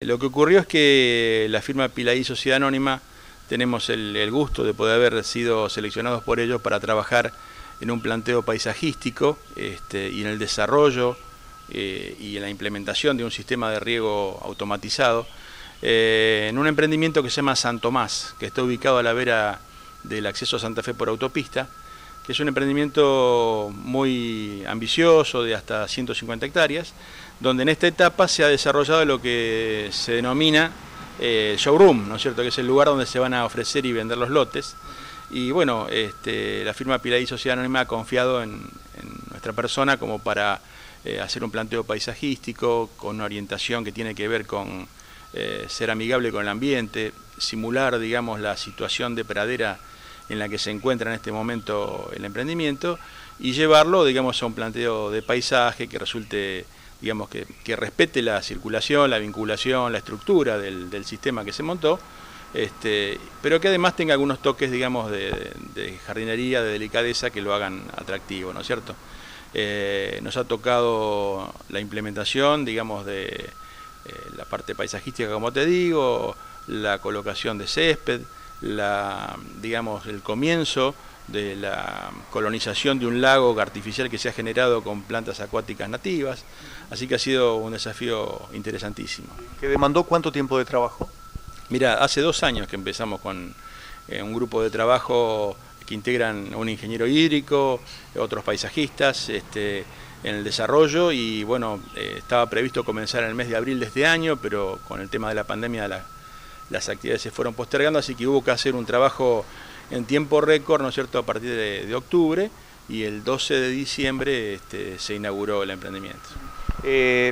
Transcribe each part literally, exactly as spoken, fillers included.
Lo que ocurrió es que la firma Pilaí Sociedad Anónima tenemos el, el gusto de poder haber sido seleccionados por ellos para trabajar en un planteo paisajístico este, y en el desarrollo eh, y en la implementación de un sistema de riego automatizado eh, en un emprendimiento que se llama San Tomás, que está ubicado a la vera del acceso a Santa Fe por autopista, que es un emprendimiento muy ambicioso de hasta ciento cincuenta hectáreas, donde en esta etapa se ha desarrollado lo que se denomina eh, showroom, ¿no es cierto?, que es el lugar donde se van a ofrecer y vender los lotes. Y bueno, este, la firma Pilaí Sociedad Anónima ha confiado en, en nuestra persona como para eh, hacer un planteo paisajístico con una orientación que tiene que ver con eh, ser amigable con el ambiente, simular, digamos, la situación de pradera en la que se encuentra en este momento el emprendimiento y llevarlo, digamos, a un planteo de paisaje que resulte, digamos, que, que respete la circulación, la vinculación, la estructura del, del sistema que se montó, este, pero que además tenga algunos toques, digamos, de, de jardinería, de delicadeza que lo hagan atractivo, ¿no es cierto? Eh, nos ha tocado la implementación, digamos, de eh, la parte paisajística, como te digo, la colocación de césped, la, digamos, el comienzo de la colonización de un lago artificial que se ha generado con plantas acuáticas nativas, así que ha sido un desafío interesantísimo. ¿Que demandó cuánto tiempo de trabajo? Mira, hace dos años que empezamos con eh, un grupo de trabajo que integran un ingeniero hídrico, otros paisajistas, este, en el desarrollo y bueno, eh, estaba previsto comenzar en el mes de abril de este año, pero con el tema de la pandemia la, las actividades se fueron postergando, así que hubo que hacer un trabajo en tiempo récord, ¿no es cierto?, a partir de, de octubre, y el doce de diciembre este, se inauguró el emprendimiento. Eh,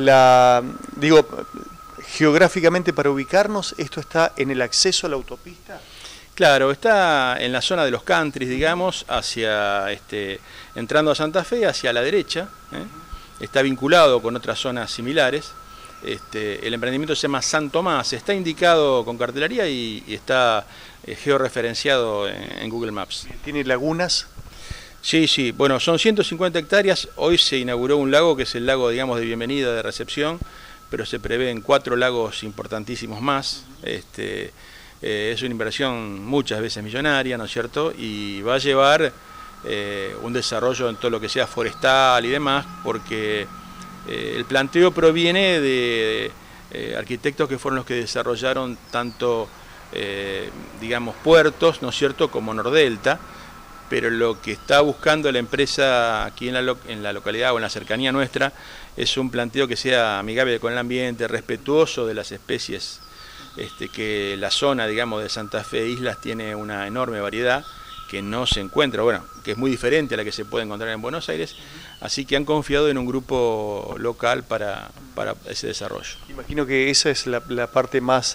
la, digo, geográficamente para ubicarnos, ¿esto está en el acceso a la autopista? Claro, está en la zona de los countries, digamos, hacia, este, entrando a Santa Fe, hacia la derecha, ¿eh? Está vinculado con otras zonas similares. Este, el emprendimiento se llama San Tomás, está indicado con cartelería y, y está eh, georreferenciado en, en Google Maps. ¿Tiene lagunas? Sí, sí, bueno, son ciento cincuenta hectáreas, hoy se inauguró un lago que es el lago, digamos, de bienvenida, de recepción, pero se prevén cuatro lagos importantísimos más. Este, eh, es una inversión muchas veces millonaria, ¿no es cierto?, y va a llevar eh, un desarrollo en todo lo que sea forestal y demás, porque Eh, el planteo proviene de eh, arquitectos que fueron los que desarrollaron tanto, eh, digamos, puertos, ¿no es cierto?, como Nordelta, pero lo que está buscando la empresa aquí en la, en la localidad o en la cercanía nuestra es un planteo que sea amigable con el ambiente, respetuoso de las especies, este, que la zona, digamos, de Santa Fe Islas tiene una enorme variedad que no se encuentra, bueno, que es muy diferente a la que se puede encontrar en Buenos Aires, así que han confiado en un grupo local para, para ese desarrollo. Imagino que esa es la, la parte más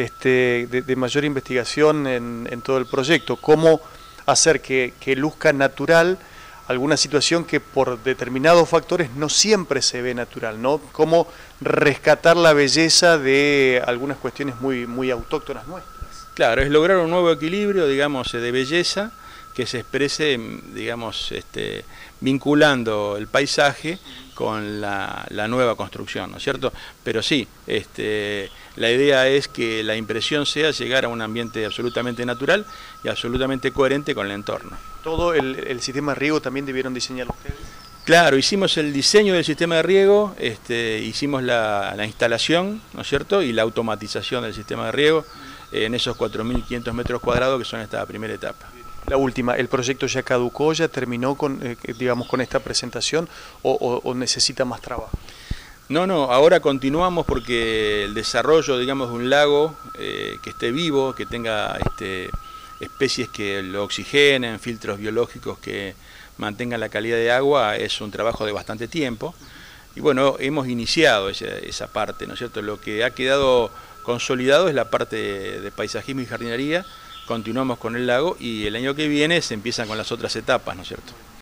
este, de, de mayor investigación en, en todo el proyecto, cómo hacer que, que luzca natural alguna situación que por determinados factores no siempre se ve natural, ¿no? Cómo rescatar la belleza de algunas cuestiones muy, muy autóctonas nuestras. Claro, es lograr un nuevo equilibrio, digamos, de belleza que se exprese, digamos, este, vinculando el paisaje con la, la nueva construcción, ¿no es cierto? Pero sí, este, la idea es que la impresión sea llegar a un ambiente absolutamente natural y absolutamente coherente con el entorno. ¿Todo el, el sistema de riego también debieron diseñarlo ustedes? Claro, hicimos el diseño del sistema de riego, este, hicimos la, la instalación, ¿no es cierto?, y la automatización del sistema de riego en esos cuatro mil quinientos metros cuadrados que son esta primera etapa. La última, ¿el proyecto ya caducó, ya terminó con, eh, digamos, con esta presentación o, o, o necesita más trabajo? No, no, ahora continuamos porque el desarrollo, digamos, de un lago eh, que esté vivo, que tenga este, especies que lo oxigenen, filtros biológicos que mantengan la calidad de agua, es un trabajo de bastante tiempo. Y bueno, hemos iniciado esa, esa parte, ¿no es cierto? Lo que ha quedado consolidado es la parte de, de paisajismo y jardinería, continuamos con el lago y el año que viene se empiezan con las otras etapas, ¿no es cierto?